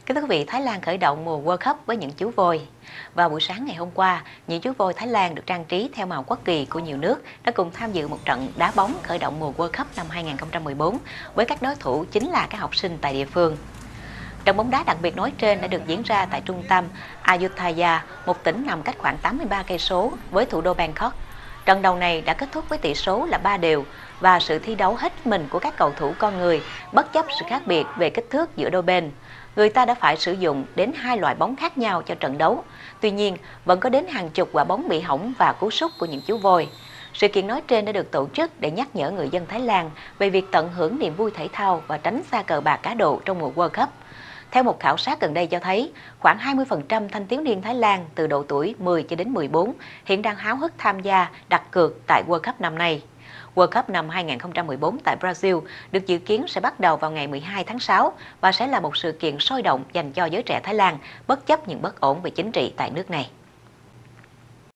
Kính thưa quý vị, Thái Lan khởi động mùa World Cup với những chú voi. Vào buổi sáng ngày hôm qua, những chú voi Thái Lan được trang trí theo màu quốc kỳ của nhiều nước đã cùng tham dự một trận đá bóng khởi động mùa World Cup năm 2014 với các đối thủ chính là các học sinh tại địa phương. Trận bóng đá đặc biệt nói trên đã được diễn ra tại trung tâm Ayutthaya, một tỉnh nằm cách khoảng 83 cây số với thủ đô Bangkok. Trận đấu này đã kết thúc với tỷ số là 3-3 và sự thi đấu hết mình của các cầu thủ con người, bất chấp sự khác biệt về kích thước giữa đôi bên. Người ta đã phải sử dụng đến hai loại bóng khác nhau cho trận đấu. Tuy nhiên, vẫn có đến hàng chục quả bóng bị hỏng và cú sút của những chú voi. Sự kiện nói trên đã được tổ chức để nhắc nhở người dân Thái Lan về việc tận hưởng niềm vui thể thao và tránh xa cờ bạc cá độ trong mùa World Cup. Theo một khảo sát gần đây cho thấy, khoảng 20% thanh thiếu niên Thái Lan từ độ tuổi 10 cho đến 14 hiện đang háo hức tham gia đặt cược tại World Cup năm nay. World Cup năm 2014 tại Brazil được dự kiến sẽ bắt đầu vào ngày 12 tháng 6 và sẽ là một sự kiện sôi động dành cho giới trẻ Thái Lan, bất chấp những bất ổn về chính trị tại nước này.